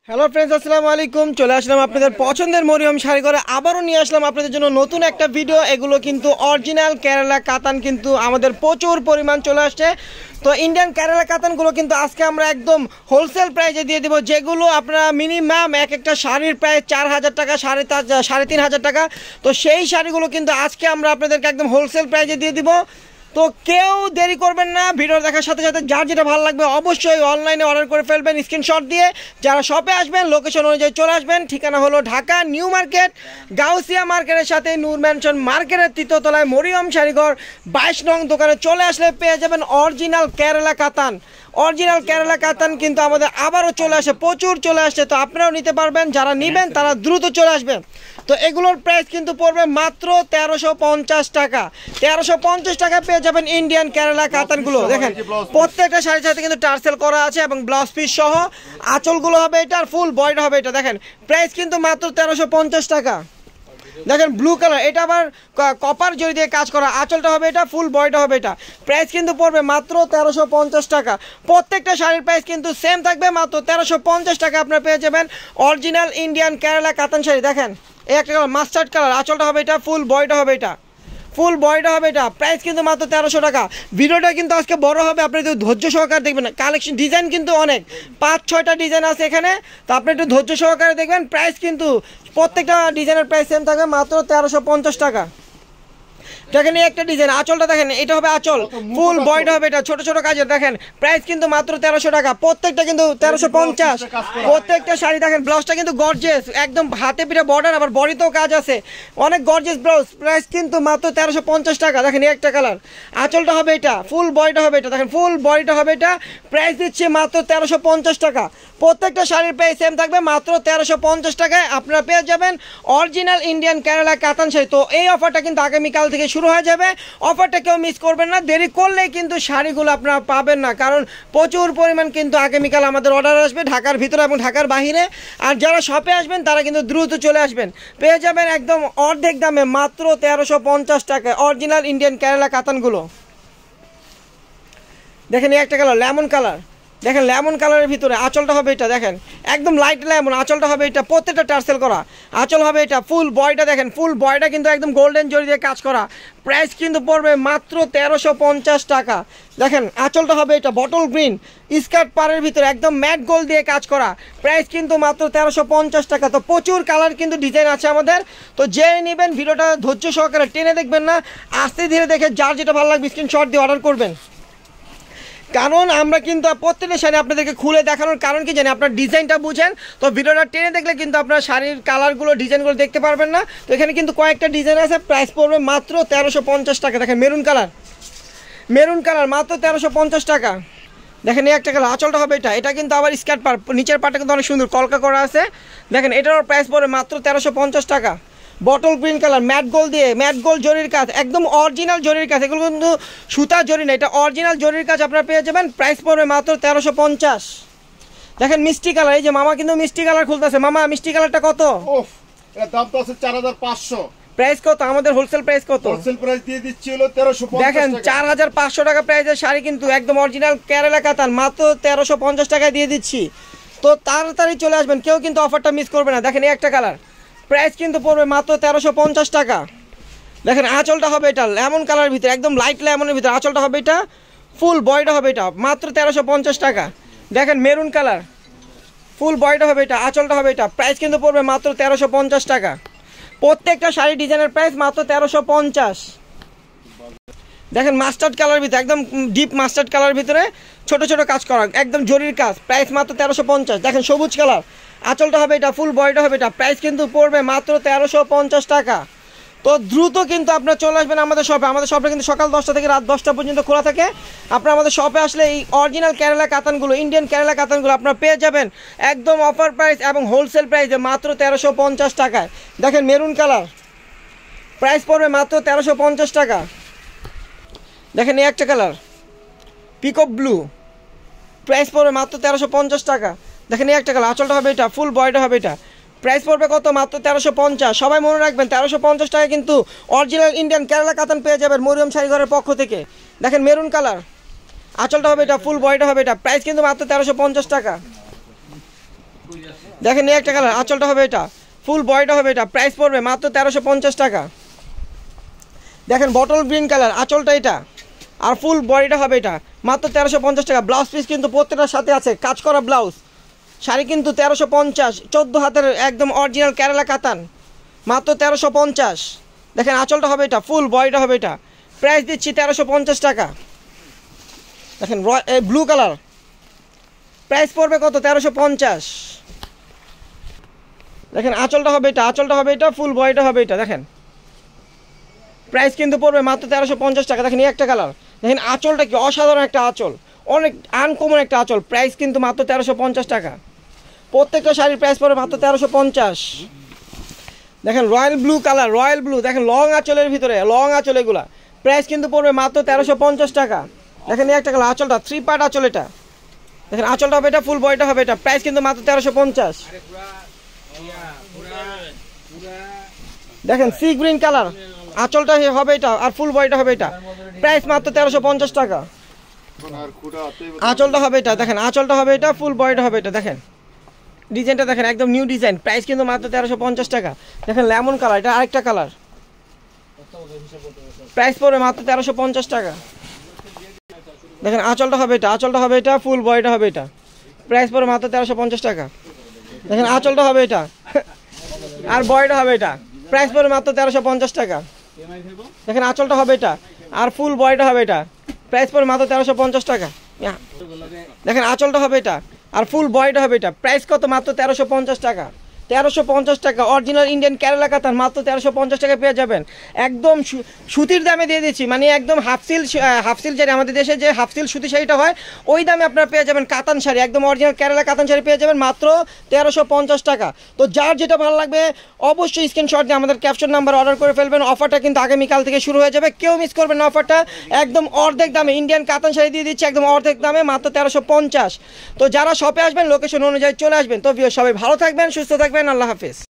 Hello friends, আসসালামু আলাইকুম। চলে আসলাম আপনাদের পছন্দের মরিয়ম শাড়ি ঘরে, আবারও নিয়ে আসলাম আপনাদের জন্য নতুন একটা ভিডিও। এগুলো কিন্তু অরিজিনাল কেরালা কাতান, কিন্তু আমাদের প্রচুর পরিমাণ চলে আসছে। তো ইন্ডিয়ান কেরালা কাতানগুলো কিন্তু আজকে আমরা একদম হোলসেল প্রাইসে দিয়ে দেবো, যেগুলো আপনারা মিনিমাম এক একটা শাড়ির প্রায় 4,000 টাকা, 3,500 টাকা। তো সেই শাড়িগুলো কিন্তু আজকে আমরা আপনাদেরকে একদম হোলসেল প্রাইসে দিয়ে দিব। তো কেউ দেরি করবেন না, ভিডিও দেখার সাথে সাথে যার যেটা ভালো লাগবে অবশ্যই অনলাইনে অর্ডার করে ফেলবেন স্ক্রিনশট দিয়ে। যারা শপে আসবেন লোকেশন অনুযায়ী চলে আসবেন। ঠিকানা হলো ঢাকা নিউ মার্কেট, গাউসিয়া মার্কেটের সাথে নূর ম্যানশন মার্কেটের তৃতীয়তলায় মরিয়ম শাড়িঘর 22 নং দোকানে চলে আসলে পেয়ে যাবেন অরিজিনাল কেরালা কাতান। অরিজিনাল কেরালা কাতান কিন্তু আমাদের আবারও চলে আসে, প্রচুর চলে আসছে। তো আপনারাও নিতে পারবেন, যারা নেবেন তারা দ্রুত চলে আসবেন। তো এগুলোর প্রাইস কিন্তু পড়বে মাত্র 1350 টাকা। 1350 টাকা পেয়ে যাবেন ইন্ডিয়ান কেরালা কাতানগুলো। দেখেন প্রত্যেকটা শাড়ির সাথে কিন্তু টার্সেল করা আছে এবং ব্লাউজ পিস সহ। আঁচলগুলো হবে এটা, আর ফুল বয়ড হবে এটা। দেখেন প্রাইস কিন্তু মাত্র 1350 টাকা। দেখেন ব্লু কালার, এটা আবার কপার জরি দিয়ে কাজ করা। আঁচলটা হবে এটা, ফুল বয়টা হবে এটা। প্রাইস কিন্তু পড়বে মাত্র 1350 টাকা। প্রত্যেকটা শাড়ির প্রাইস কিন্তু সেম থাকবে, মাত্র 1350 টাকা আপনারা পেয়ে যাবেন অরিজিনাল ইন্ডিয়ান কেরালা কাতান শাড়ি। দেখেন এই একটা কালার মাস্টার্ড কালার, আঁচলটা হবে এটা, ফুল বয়টা হবে এটা, ফুল বয়টা হবে এটা। প্রাইস কিন্তু মাত্র 1300 টাকা। ভিডিওটা কিন্তু আজকে বড় হবে, আপনি একটু ধৈর্য সহকারে দেখবেন। কালেকশন ডিজাইন কিন্তু অনেক, 5-6টা ডিজাইন আছে এখানে, তো আপনি একটু ধৈর্য সহকারে দেখবেন। প্রাইস কিন্তু প্রত্যেকটা ডিজাইনের প্রাইস সেম থাকবে, মাত্র 1350 টাকা। দেখেন এই একটা ডিজাইন, আঁচলটা দেখেন, এটা হবে আঁচল, ফুল বয়ড হবে এটা, ছোট ছোট কাজের। দেখেন প্রাইস কিন্তু মাত্র 1300 টাকা। প্রত্যেকটা কিন্তু 1350। প্রত্যেকটা শাড়ি দেখেন, ব্লাউজটা কিন্তু গর্জিয়াস, একদম হাতে পিঠে বর্ডার, আবার বডিতেও কাজ আছে, অনেক গর্জিয়াস ব্লাউজ। প্রাইস কিন্তু মাত্র 1350 টাকা। দেখেন এই একটা কালার, আঁচলটা হবে এটা, ফুল বয়টা হবে এটা। দেখেন ফুল বডিটা হবে এটা। প্রাইস দিচ্ছে মাত্র 1350 টাকা। প্রত্যেকটা শাড়ির প্রাইস সেম থাকবে, মাত্র 1350 টাকায় আপনারা পেয়ে যাবেন অরিজিনাল ইন্ডিয়ান কেরালা কাতান শাড়ি। তো এই অফারটা কিন্তু আগামীকাল থেকে শুরু হয়ে যাবে। অফারটা কেউ মিস করবেন না, দেরি করলেই কিন্তু শাড়িগুলো আপনারা পাবেন না, কারণ প্রচুর পরিমাণ কিন্তু আগামীকাল আমাদের অর্ডার আসবে ঢাকার ভিতরে এবং ঢাকার বাহিরে। আর যারা শপে আসবেন তারা কিন্তু দ্রুত চলে আসবেন, পেয়ে যাবেন একদম অর্ধেক দামে, মাত্র 1350 টাকায় অরিজিনাল ইন্ডিয়ান কেরালা কাতানগুলো। দেখেন এই একটা কালার লেমন কালার, দেখেন লেমন কালারের ভিতরে আঁচলটা হবে এটা। দেখেন একদম লাইট লেমন, আঁচলটা হবে এটা, প্রত্যেকটা টার্সেল করা আঁচল হবে এটা। ফুল বয়টা দেখেন, ফুল বয়টা কিন্তু একদম গোল্ডেন জরি দিয়ে কাজ করা। প্রাইস কিন্তু পড়বে মাত্র 1350 টাকা। দেখেন আঁচলটা হবে এটা বটল গ্রিন, স্কার্ট পাড়ের ভিতরে একদম ম্যাট গোল্ড দিয়ে কাজ করা। প্রাইস কিন্তু মাত্র 1350 টাকা। তো প্রচুর কালার কিন্তু ডিজাইন আছে আমাদের, তো যে নেবেন ভিডিওটা ধৈর্য সহকারে টেনে দেখবেন না, আস্তে ধীরে দেখে যার যেটা ভালো লাগবে স্ক্রিনশট দিয়ে অর্ডার করবেন। কারণ আমরা কিন্তু প্রত্যেকটা শাড়ি আপনাদেরকে খুলে দেখানোর কারণ কি জানি, আপনার ডিজাইনটা বুঝেন। তো ভিডিওটা টেনে দেখলে কিন্তু আপনার শাড়ির কালারগুলো, ডিজাইনগুলো দেখতে পারবেন না। তো এখানে কিন্তু কয়েকটা ডিজাইন আছে, প্রাইস পড়বে মাত্র 1350 টাকা। দেখেন মেরুন কালার, মেরুন কালার মাত্র 1350 টাকা। দেখেন এই একটা কালার, আঁচলটা হবে এটা, এটা কিন্তু আবার স্কার্ট পার, নিচের পাটটা কিন্তু অনেক সুন্দর কলকা করা আছে। দেখেন এটার প্রাইস পড়বে মাত্র 1350 টাকা। Bottle green colour, matte gold দিয়ে, ম্যাট গোল্ড জরির কাজ, একদম অরিজিনাল জরির কাজ। এগুলো কিন্তু সুতা জরি না, এটা অরিজিনাল জরির কাজ আপনারা পেয়ে যাবেন। প্রাইস পড়বে মাত্র 1350। দেখেন মিষ্টি কালার, এই যে মামা কিন্তু মিষ্টি কালার খুলতেছে। মামা মিষ্টি কালারটা কত? এর দাম তো আছে 4500। প্রাইস কত আমাদের? হোলসেল প্রাইস কত? হোলসেল প্রাইস দিয়ে দিচ্ছি হলো 1350 টাকা। দেখেন 4500 টাকা প্রাইসের শাড়ি কিন্তু একদম অরিজিনাল কেরালা কাতান, মাত্র 1350 টাকায় দিয়ে দিচ্ছি। তো তাড়াতাড়ি চলে আসবেন, কেউ কিন্তু অফারটা মিস করবে না। দেখেন এই একটা কালার, প্রাইস কিন্তু পড়বে মাত্র 1350 টাকা। দেখেন আঁচলটা হবে এটা লেমন কালারের ভিতরে, একদম লাইট লেমনের ভিতরে আঁচলটা হবে এটা, ফুল বয়টা হবে এটা, মাত্র 1350 টাকা। দেখেন মেরুন কালার, ফুল বয়টা হবে এটা, আঁচলটা হবে এটা। প্রাইস কিন্তু পড়বে মাত্র 1350 টাকা। প্রত্যেকটা শাড়ি ডিজাইনের প্রাইস মাত্র 1350। দেখেন মাস্টার্ড কালার ভিতরে, একদম ডিপ মাস্টার্ড কালার ভিতরে ছোট ছোট কাজ করা, একদম জরির কাজ। প্রাইস মাত্র 1350। দেখেন সবুজ কালার, আঁচলটা হবে এটা, ফুল বয়টা হবে এটা। প্রাইস কিন্তু পড়বে মাত্র 1350 টাকা। তো দ্রুত কিন্তু আপনারা চলে আসবেন আমাদের শপে। আমাদের শপে কিন্তু সকাল 10টা থেকে রাত 10টা পর্যন্ত খোলা থাকে। আপনারা আমাদের শপে আসলে এই অরিজিনাল কেরালা কাতানগুলো, ইন্ডিয়ান কেরালা কাতানগুলো আপনারা পেয়ে যাবেন একদম অফার প্রাইস এবং হোলসেল প্রাইসে মাত্র 1350 টাকায়। দেখেন মেরুন কালার, প্রাইস পড়বে মাত্র 1350 টাকা। দেখেন এই একটা কালার পিকক ব্লু, প্রাইস পড়বে মাত্র 1350 টাকা। দেখেন এই একটা কালার, আঁচলটা হবে এটা, ফুল বয়টা হবে এটা। প্রাইস পড়বে কত? মাত্র 1350। সবাই মনে রাখবেন 1350 টাকা কিন্তু অরিজিনাল ইন্ডিয়ান কেরালা কাতান পেয়ে যাবেন মরিয়ম শাড়িঘরের পক্ষ থেকে। দেখেন মেরুন কালার, আঁচলটা হবে এটা, ফুল বয়টা হবে এটা। প্রাইস কিন্তু মাত্র 1350 টাকা। দেখেন এই একটা কালার, আঁচলটা হবে এটা, ফুল বডিটা হবে এটা, প্রাইস পড়বে মাত্র 1350 টাকা। দেখেন বটল গ্রিন কালার, আঁচলটা এটা আর ফুল বডিটা হবে এটা, মাত্র 1350 টাকা। ব্লাউজ পিস কিন্তু প্রত্যেকটার সাথে আছে কাজ করা ব্লাউজ। শাড়ি কিন্তু 1350, 14 হাতের একদম অরিজিনাল কেরালা কাতান, মাত্র 1350। দেখেন আঁচলটা হবে এটা, ফুল বডিটা হবে এটা, প্রাইস দিচ্ছি 1350 টাকা। দেখেন ব্লু কালার, প্রাইস পড়বে কত? 1350। দেখেন আঁচলটা হবে এটা, আঁচলটা হবে এটা, ফুল বডিটা হবে এটা। দেখেন প্রাইস কিন্তু পড়বে মাত্র 1350 টাকা। দেখেন এই একটা কালার, দেখেন আঁচলটা কি অসাধারণ একটা আঁচল, অনেক আনকমন একটা আঁচল, প্রাইস কিন্তু মাত্র 1350 টাকা। প্রত্যেকটা শাড়ির প্রাইস পড়বে মাত্র 1350। দেখেন royal blue colour, royal blue, দেখেন লং আঁচলের ভিতরে, লং আঁচল এগুলা, প্রাইস কিন্তু পড়বে মাত্র 1350 টাকা। দেখেন এই একটা কালার, আঁচলটা 3 পার্ট আঁচল এটা। দেখেন আঁচলটা হবে এটা, ফুল বডিটা হবে এটা, প্রাইস কিন্তু মাত্র 1350। দেখেন সি গ্রিন কালার, আঁচলটা হবে এটা আর ফুল বডিটা হবে এটা, প্রাইস মাত্র 1350 টাকা। আঁচলটা হবে এটা, দেখেন আঁচলটা হবে এটা, ফুল বডিটা হবে এটা। দেখেন ডিজাইনটা দেখেন, একদম নিউ ডিজাইন, প্রাইস কিন্তু মাত্র 1350 টাকা। দেখেন লেমন কালার, এটা আরেকটা কালার, প্রাইস পড়বে মাত্র 1350 টাকা। দেখেন আঁচলটা হবে এটা, আঁচলটা হবে এটা, ফুল বডিটা হবে এটা, প্রাইস পড়বে মাত্র 1350 টাকা। দেখেন আঁচলটা হবে এটা আর বডিটা হবে এটা, প্রাইস পড়বে মাত্র 1350 টাকা। দেখেন আঁচলটা হবে এটা আর ফুল বডিটা হবে এটা, প্রাইস পড়বে মাত্র 1350 টাকা। দেখেন আঁচলটা হবে এটা আর ফুল বডিটা হবে এটা, প্রাইস কত? মাত্র 1350 টাকা। 1350 টাকা অরিজিনাল ইন্ডিয়ান কেরালা কাতান, মাত্র 1350 টাকা পেয়ে যাবেন। একদম সুতির দামে দিয়ে দিচ্ছি, মানে একদম হাফ সিল যেটা আমাদের দেশে যে হাফ সিল সুতি শাড়িটা হয়, ওই দামে আপনারা পেয়ে যাবেন কাতান শাড়ি, একদম অরিজিনাল কেরালা কাতান শাড়ি পেয়ে যাবেন মাত্র 1350 টাকা। তো যার যেটা ভালো লাগবে অবশ্যই স্ক্রিনশট দিয়ে আমাদের ক্যাপশন নাম্বার অর্ডার করে ফেলবেন। অফারটা কিন্তু আগামীকাল থেকে শুরু হয়ে যাবে, কেউ মিস করবেন না অফারটা। একদম অর্ধেক দামে ইন্ডিয়ান কাতান শাড়ি দিয়ে দিচ্ছি, একদম অর্ধেক দামে মাত্র 1350। তো যারা শপে আসবেন লোকেশন অনুযায়ী চলে আসবেন। তো সবাই ভালো থাকবেন, সুস্থ থাকবেন, আল্লাহ হাফেজ।